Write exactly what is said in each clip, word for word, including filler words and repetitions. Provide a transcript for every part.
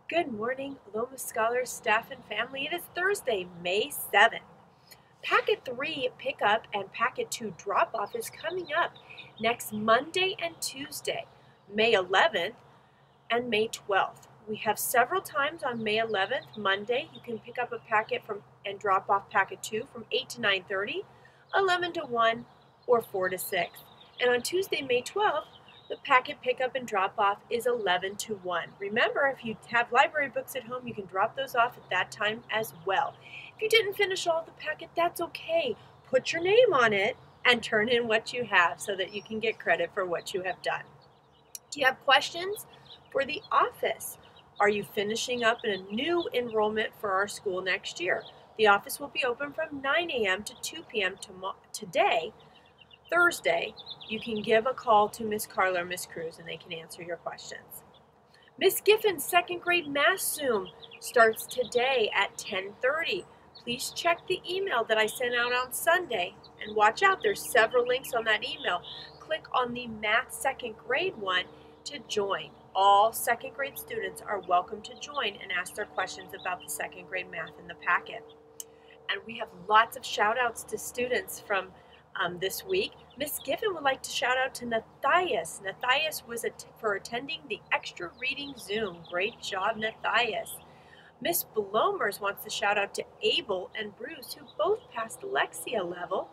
Good morning, Loma Scholars, staff, and family. It is Thursday, May seventh. Packet three pickup and Packet two drop-off is coming up next Monday and Tuesday, May eleventh and May twelfth. We have several times on May eleventh, Monday. You can pick up a packet from and drop off Packet two from eight to nine thirty, eleven to one, or four to six. And on Tuesday, May twelfth, the packet pickup and drop off is eleven to one. Remember, if you have library books at home, you can drop those off at that time as well. If you didn't finish all the packet, that's okay. Put your name on it and turn in what you have so that you can get credit for what you have done. Do you have questions for the office? Are you finishing up a new enrollment for our school next year? The office will be open from nine A M to two P M today, Thursday. You can give a call to Miss Carla or Miss Cruz and they can answer your questions. Miss Giffin's second grade math Zoom starts today at ten thirty. Please check the email that I sent out on Sunday and watch out, there's several links on that email. Click on the math second grade one to join. All second grade students are welcome to join and ask their questions about the second grade math in the packet. And we have lots of shout outs to students from Um, this week. Miss Giffen would like to shout out to Nathias. Nathias was at for attending the extra reading Zoom. Great job, Nathias. Miss Blomers wants to shout out to Abel and Bruce, who both passed Alexia level,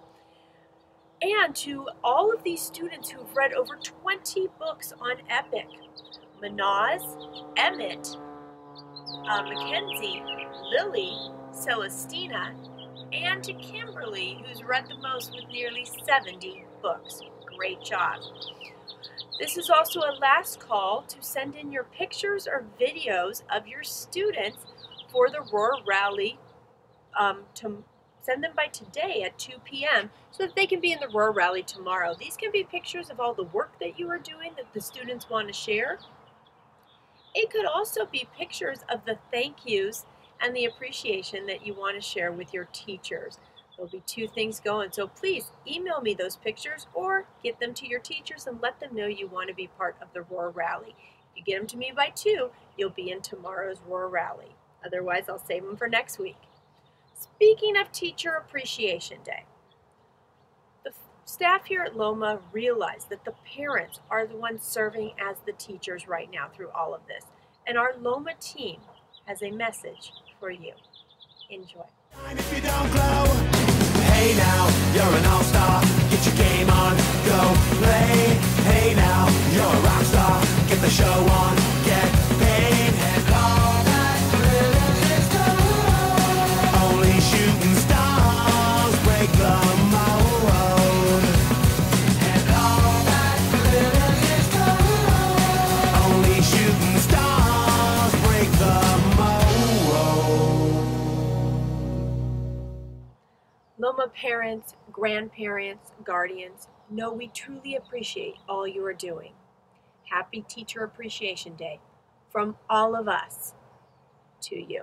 and to all of these students who've read over twenty books on Epic. Manaz, Emmett, uh, Mackenzie, Lily, Celestina, and to Kimberly, who's read the most with nearly seventy books. Great job. This is also a last call to send in your pictures or videos of your students for the Roar Rally. Um, to send them by today at two P M so that they can be in the Roar Rally tomorrow. These can be pictures of all the work that you are doing that the students want to share. It could also be pictures of the thank yous and the appreciation that you want to share with your teachers. There'll be two things going, so please email me those pictures or get them to your teachers and let them know you want to be part of the Roar Rally. If you get them to me by two, you'll be in tomorrow's Roar Rally. Otherwise, I'll save them for next week. Speaking of Teacher Appreciation Day, the staff here at Loma realize that the parents are the ones serving as the teachers right now through all of this, and our Loma team has a message for you. Enjoy. If you don't glow, hey now, you're an all-star. Get your game on, go play. Hey now, you're a rock star. Get the show on, get paid. And all that glitters is gold. Only shooting stars break the mold. And all that glitters is gold. Only shooting stars break the Loma parents, grandparents, guardians, know we truly appreciate all you are doing. Happy Teacher Appreciation Day from all of us to you.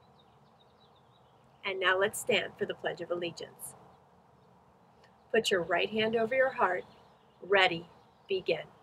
And now let's stand for the Pledge of Allegiance. Put your right hand over your heart. Ready, begin.